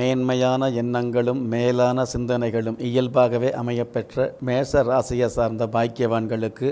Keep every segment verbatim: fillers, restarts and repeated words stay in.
மேன்மையான எண்ணங்களும் மேலான சிந்தனைகளும் இயல்பாகவே அமையப்பெற்ற மேஷ ராசியை சார்ந்த பாக்கியவான்களுக்கு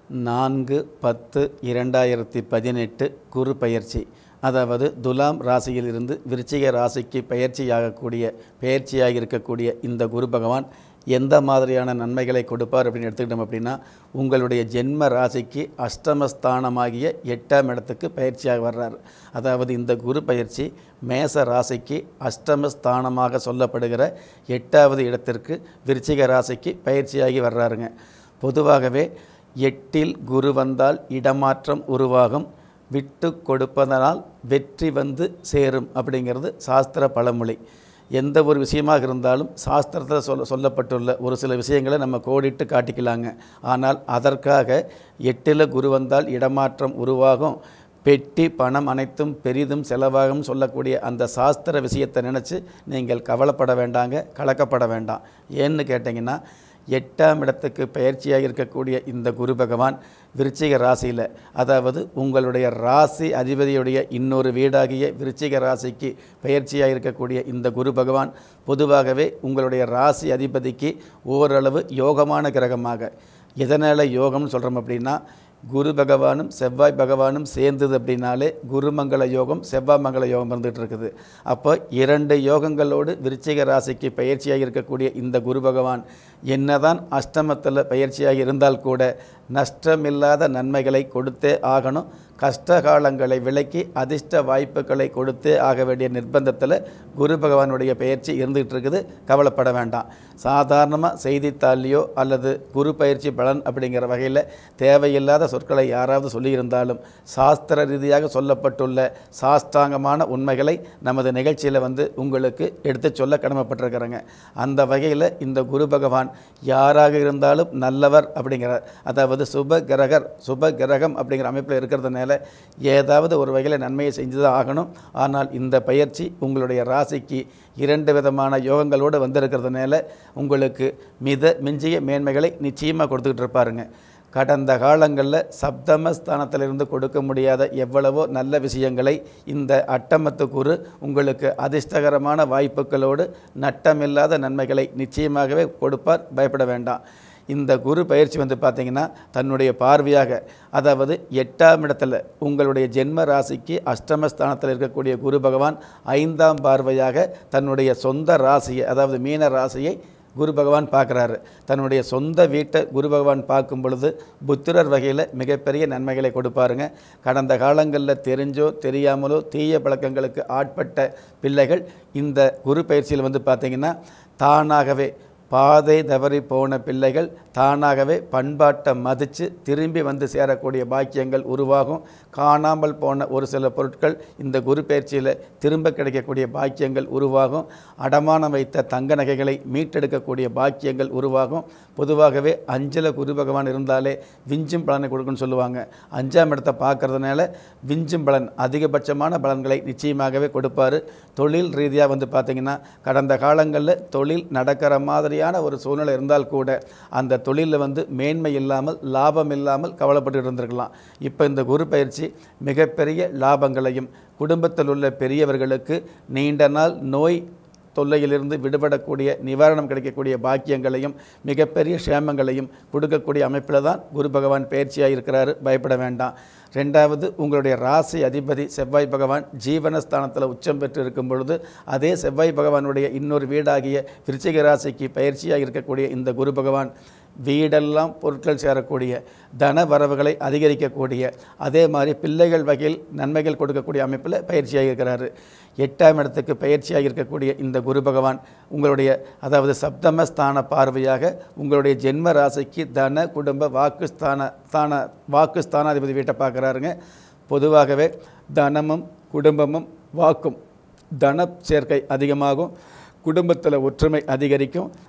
நான்கு பத்து இரண்டாயிரத்தி பதினெட்டு குரு பயிற்சி, அதாவது துலாம் ராசியிலிருந்து விருச்சிக ராசிக்கு பயிற்சியாகக்கூடிய பயிற்சியாக இருக்கக்கூடிய இந்த குரு பகவான் எந்த மாதிரியான நன்மைகளை கொடுப்பார் அப்படின்னு எடுத்துக்கிட்டோம் அப்படின்னா, உங்களுடைய ஜென்ம ராசிக்கு அஷ்டமஸ்தானமாகிய எட்டாம் இடத்துக்கு பயிற்சியாக வர்றார். அதாவது இந்த குரு பயிற்சி மேச ராசிக்கு அஷ்டமஸ்தானமாக சொல்லப்படுகிற எட்டாவது இடத்திற்கு விருச்சிக ராசிக்கு பயிற்சியாகி வர்றாருங்க. பொதுவாகவே எட்டில் குரு வந்தால் இடமாற்றம் உருவாகும், விட்டு கொடுப்பதனால் வெற்றி வந்து சேரும் அப்படிங்கிறது சாஸ்திர பழமொழி. எந்த ஒரு விஷயமாக இருந்தாலும் சாஸ்திரத்தில் சொல்ல சொல்லப்பட்டுள்ள ஒரு சில விஷயங்களை நம்ம கோடிட்டு காட்டிக்கலாங்க. ஆனால் அதற்காக எட்டில் குரு வந்தால் இடமாற்றம் உருவாகும், பெட்டி பணம் அனைத்தும் பெரிதும் செலவாகும் சொல்லக்கூடிய அந்த சாஸ்திர விஷயத்தை நினச்சி நீங்கள் கவலைப்பட வேண்டாங்க, கலக்கப்பட வேண்டாம். ஏன்னு கேட்டிங்கன்னா, எட்டாம் இடத்துக்கு பயிற்சியாக இருக்கக்கூடிய இந்த குரு பகவான் விருச்சிக ராசியில், அதாவது உங்களுடைய ராசி அதிபதியுடைய இன்னொரு வீடாகிய விருச்சிக ராசிக்கு பயிற்சியாக இருக்கக்கூடிய இந்த குரு பகவான் பொதுவாகவே உங்களுடைய ராசி அதிபதிக்கு ஓரளவு யோகமான கிரகமாக. எதனால் யோகம்னு சொல்கிறோம் அப்படின்னா, குரு பகவானும் செவ்வாய் பகவானும் சேர்ந்தது அப்படின்னாலே குருமங்கள யோகம் செவ்வாய் மங்கள யோகம் வந்துட்டு இருக்குது. அப்போ இரண்டு யோகங்களோடு விருச்சிக ராசிக்கு பயிற்சியாக இருக்கக்கூடிய இந்த குரு பகவான் என்னதான் அஷ்டமத்தில் பயிற்சியாக இருந்தால் கூட நஷ்டமில்லாத நன்மைகளை கொடுத்தே ஆகணும். கஷ்ட காலங்களை விலக்கி அதிர்ஷ்ட வாய்ப்புகளை கொடுத்தே ஆக வேண்டிய நிர்பந்தத்தில் குரு பகவானுடைய பயிற்சி இருந்துகிட்டு இருக்குது. கவலைப்பட வேண்டாம். சாதாரணமாக செய்தித்தாள்லையோ அல்லது குரு பயிற்சி பலன் அப்படிங்கிற வகையில் தேவையில்லாத சொற்களை யாராவது சொல்லியிருந்தாலும் சாஸ்திர ரீதியாக சொல்லப்பட்டுள்ள சாஷ்டாங்கமான உண்மைகளை நமது நிகழ்ச்சியில் வந்து உங்களுக்கு எடுத்து சொல்ல கடமைப்பட்டிருக்கிறேங்க. அந்த வகையில் இந்த குரு பகவான் யாராக இருந்தாலும் நல்லவர் அப்படிங்கிறார். அதாவது சுப கிரகர் சுப கிரகம் அப்படிங்கிற அமைப்பில் இருக்கிறதுனால ஏதாவது ஒரு வகையில் நன்மையை செஞ்சுதான் ஆகணும். ஆனால் இந்த பயிற்சி உங்களுடைய ராசிக்கு இரண்டு விதமான யோகங்களோடு வந்திருக்கிறதுனால உங்களுக்கு மித மிஞ்சிய மேன்மைகளை நிச்சயமாக கொடுத்துக்கிட்டு இருப்பாருங்க. கடந்த காலங்களில் சப்தமஸ்தானத்திலிருந்து கொடுக்க முடியாத எவ்வளவோ நல்ல விஷயங்களை இந்த அட்டமத்து குரு உங்களுக்கு அதிர்ஷ்டகரமான வாய்ப்புகளோடு நட்டமில்லாத நன்மைகளை நிச்சயமாகவே கொடுப்பார். பயப்பட வேண்டாம். இந்த குரு பயிற்சி வந்து பார்த்திங்கன்னா தன்னுடைய பார்வையாக, அதாவது எட்டாம் இடத்துல உங்களுடைய ஜென்ம ராசிக்கு அஷ்டமஸ்தானத்தில் இருக்கக்கூடிய குரு பகவான் ஐந்தாம் பார்வையாக தன்னுடைய சொந்த ராசியை, அதாவது மீன ராசியை குரு பகவான் பார்க்குறாரு. தன்னுடைய சொந்த வீட்டை குரு பகவான் பார்க்கும் பொழுது புத்திரர் வகையில் மிகப்பெரிய நன்மைகளை கொடுப்பாருங்க. கடந்த காலங்களில் தெரிஞ்சோ தெரியாமலோ தீய பழக்கங்களுக்கு ஆட்பட்ட பிள்ளைகள் இந்த குரு பயிற்சியில் வந்து பார்த்திங்கன்னா தானாகவே பாதை தவறி போன பிள்ளைகள் தானாகவே பண்பாட்டை மதித்து திரும்பி வந்து சேரக்கூடிய பாக்கியங்கள் உருவாகும். காணாமல் போன ஒரு சில பொருட்கள் இந்த குரு பயிற்சியில் திரும்ப கிடைக்கக்கூடிய பாக்கியங்கள் உருவாகும். அடமானம் வைத்த தங்க நகைகளை மீட்டெடுக்கக்கூடிய பாக்கியங்கள் உருவாகும். பொதுவாகவே அஞ்சில் குரு பகவான் இருந்தாலே விஞ்சும் பலனை கொடுக்குன்னு சொல்லுவாங்க. அஞ்சாம் இடத்தை பார்க்கறதுனால விஞ்சும் பலன், அதிகபட்சமான பலன்களை நிச்சயமாகவே கொடுப்பார். தொழில் ரீதியாக வந்து பார்த்திங்கன்னா கடந்த காலங்களில் தொழில் நடக்கிற மாதிரி ஒரு சூழ்நிலை இருந்தால் கூட அந்த தொழிலில் வந்து மேன்மை இல்லாமல் லாபம் இல்லாமல் கவலைப்பட்டு இருந்திருக்கலாம். இப்போ இந்த குரு பயிற்சி மிகப்பெரிய லாபங்களையும், குடும்பத்தில் உள்ள பெரியவர்களுக்கு நீண்ட நாள் நோய் தொல்லையிலிருந்து விடுபடக்கூடிய நிவாரணம் கிடைக்கக்கூடிய பாக்கியங்களையும் மிகப்பெரிய சேமங்களையும் கொடுக்கக்கூடிய அமைப்பில் தான் குரு பகவான் பயிற்சியாக இருக்கிறாரு. பயப்பட வேண்டாம். ரெண்டாவது, உங்களுடைய ராசி அதிபதி செவ்வாய் பகவான் ஜீவனஸ்தானத்தில் உச்சம் பெற்று இருக்கும் பொழுது அதே செவ்வாய் பகவானுடைய இன்னொரு வீடாகிய விருச்சிக ராசிக்கு பயிற்சியாக இருக்கக்கூடிய இந்த குரு பகவான் வீடெல்லாம் பொருட்கள் சேரக்கூடிய, தன வரவுகளை அதிகரிக்கக்கூடிய, அதே மாதிரி பிள்ளைகள் வகையில் நன்மைகள் கொடுக்கக்கூடிய அமைப்பில் பயிற்சியாக இருக்கிறாரு. எட்டாம் இடத்துக்கு பயிற்சியாக இருக்கக்கூடிய இந்த குரு பகவான் உங்களுடைய, அதாவது சப்தமஸ்தான பார்வையாக உங்களுடைய ஜென்ம ராசிக்கு தன குடும்ப வாக்குஸ்தான ஸ்தான வாக்குஸ்தானாதிபதி வீட்டை பார்க்குறாருங்க. பொதுவாகவே தனமும் குடும்பமும் வாக்கும் தன சேர்க்கை அதிகமாகும், குடும்பத்தில் ஒற்றுமை அதிகரிக்கும்,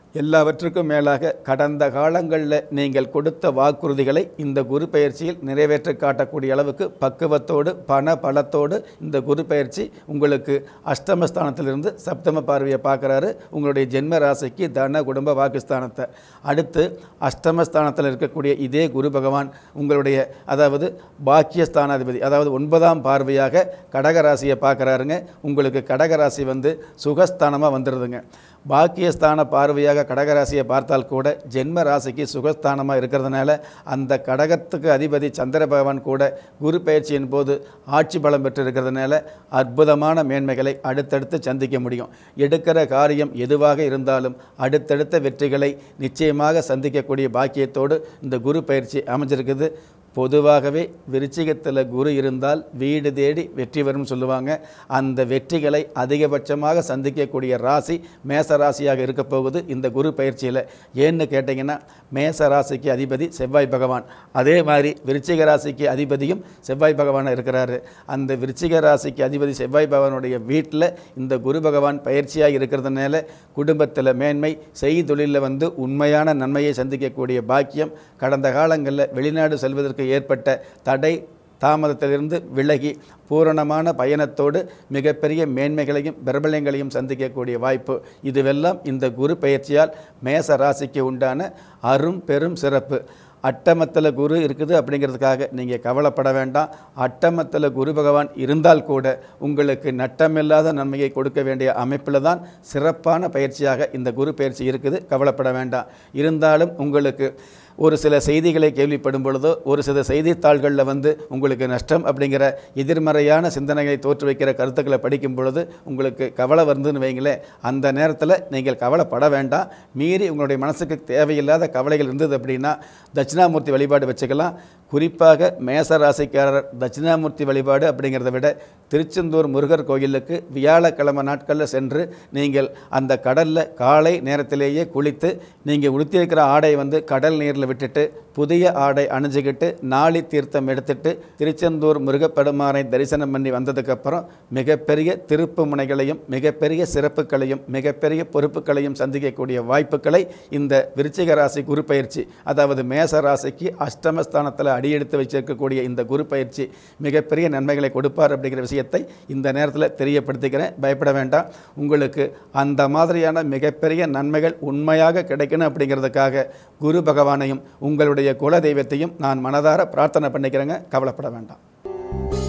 எல்லாவற்றுக்கும் மேலாக கடந்த காலங்களில் நீங்கள் கொடுத்த வாக்குறுதிகளை இந்த குரு பயிற்சியில் நிறைவேற்றி காட்டக்கூடிய அளவுக்கு பக்குவத்தோடு பண பலத்தோடு இந்த குரு பயிற்சி உங்களுக்கு அஷ்டமஸ்தானத்திலிருந்து சப்தம பார்வையை பார்க்குறாரு. உங்களுடைய ஜென்ம ராசிக்கு தன குடும்ப வாக்குஸ்தானத்தை. அடுத்து அஷ்டமஸ்தானத்தில் இருக்கக்கூடிய இதே குரு பகவான் உங்களுடைய அதாவது பாக்கியஸ்தானாதிபதி அதாவது ஒன்பதாம் பார்வையாக கடகராசியை பார்க்குறாருங்க. உங்களுக்கு கடகராசி வந்து சுகஸ்தானமாக வந்துடுதுங்க. பாக்கியஸ்தான பார்வையாக கடகராசியை பார்த்தால் கூட ஜென்ம ராசிக்கு சுகஸ்தானமாக இருக்கிறதுனால அந்த கடகத்துக்கு அதிபதி சந்திர பகவான் கூட குரு பயிற்சியின் போது ஆட்சி பலம் பெற்று இருக்கிறதுனால அற்புதமான மேன்மைகளை அடுத்தடுத்து சந்திக்க முடியும். எடுக்கிற காரியம் எதுவாக இருந்தாலும் அடுத்தடுத்த வெற்றிகளை நிச்சயமாக சந்திக்கக்கூடிய பாக்கியத்தோடு இந்த குரு பயிற்சி அமைஞ்சிருக்குது. பொதுவாகவே விருச்சிகத்தில் குரு இருந்தால் வீடு தேடி வெற்றி வரும் சொல்லுவாங்க. அந்த வெற்றிகளை அதிகபட்சமாக சந்திக்கக்கூடிய ராசி மேச ராசியாக இருக்க போகுது இந்த குரு பயிற்சியில். ஏன்னு கேட்டிங்கன்னா மேச ராசிக்கு அதிபதி செவ்வாய் பகவான், அதே மாதிரி விருச்சிக ராசிக்கு அதிபதியும் செவ்வாய் பகவானாக இருக்கிறாரு. அந்த விருச்சிக ராசிக்கு அதிபதி செவ்வாய் பகவானுடைய வீட்டில் இந்த குரு பகவான் பயிற்சியாக இருக்கிறதுனால குடும்பத்தில் மேன்மை, செய்தொழிலில் வந்து உண்மையான நன்மையை சந்திக்கக்கூடிய பாக்கியம், கடந்த காலங்களில் வெளிநாடு செல்வதற்கு ஏற்பட்ட தடை தாமதத்திலிருந்து விலகி பூரணமான பயணத்தோடு மிகப்பெரிய மேன்மைகளையும் பிரபலங்களையும் சந்திக்கக்கூடிய வாய்ப்பு, இதுவெல்லாம் இந்த குரு பயிற்சியால் மேச ராசிக்கு உண்டான அரும் பெரும் சிறப்பு. அட்டமத்தில் குரு இருக்குது அப்படிங்கிறதுக்காக நீங்கள் கவலைப்பட வேண்டாம். அட்டமத்தில் குரு பகவான் இருந்தால் கூட உங்களுக்கு நட்டமில்லாத நன்மையை கொடுக்க வேண்டிய அமைப்பில் தான் சிறப்பான பயிற்சியாக இந்த குரு பயிற்சி இருக்குது. கவலைப்பட வேண்டாம். இருந்தாலும் உங்களுக்கு ஒரு சில செய்திகளை கேள்விப்படும் பொழுதோ ஒரு சில செய்தித்தாள்களில் வந்து உங்களுக்கு நஷ்டம் அப்படிங்கிற எதிர்மறையான சிந்தனைகளை தோற்று வைக்கிற கருத்துக்களை படிக்கும் பொழுது உங்களுக்கு கவலை வருதுன்னு வைங்களேன். அந்த நேரத்தில் நீங்கள் கவலைப்பட வேண்டாம். மீறி உங்களுடைய மனசுக்கு தேவையில்லாத கவலைகள் இருந்தது அப்படின்னா தட்சிணாமூர்த்தி வழிபாடு வச்சுக்கலாம். குறிப்பாக மேச ராசிக்காரர் தட்சிணாமூர்த்தி வழிபாடு அப்படிங்கிறத விட திருச்செந்தூர் முருகர் கோயிலுக்கு வியாழக்கிழமை நாட்களில் சென்று நீங்கள் அந்த கடலில் காலை நேரத்திலேயே குளித்து நீங்கள் உடுத்தியிருக்கிற ஆடை வந்து கடல் நீரில் விட்டுட்டு புதிய ஆடை அணிஞ்சிக்கிட்டு நாளி தீர்த்தம் எடுத்துட்டு திருச்செந்தூர் முருகப்பெருமானை தரிசனம் பண்ணி வந்ததுக்கப்புறம் மிகப்பெரிய திருப்பு முனைகளையும் மிகப்பெரிய சிறப்புகளையும் மிகப்பெரிய பொறுப்புகளையும் சந்திக்கக்கூடிய வாய்ப்புகளை இந்த விருச்சிக ராசி குரு பயிற்சி அதாவது மேச ராசிக்கு அஷ்டமஸ்தானத்தில் அடியெடுத்து வச்சிருக்கக்கூடிய இந்த குரு பயிற்சி மிகப்பெரிய நன்மைகளை கொடுப்பார் அப்படிங்கிற விஷயத்தை இந்த நேரத்தில் தெரியப்படுத்திக்கிறேன். பயப்பட வேண்டாம். உங்களுக்கு அந்த மாதிரியான மிகப்பெரிய நன்மைகள் உண்மையாக கிடைக்கணும் அப்படிங்கிறதுக்காக குரு பகவானையும் உங்களுடைய குல தெய்வத்தையும் நான் மனதார பிரார்த்தனை பண்ணிக்கிறேங்க. கவலைப்பட வேண்டாம்.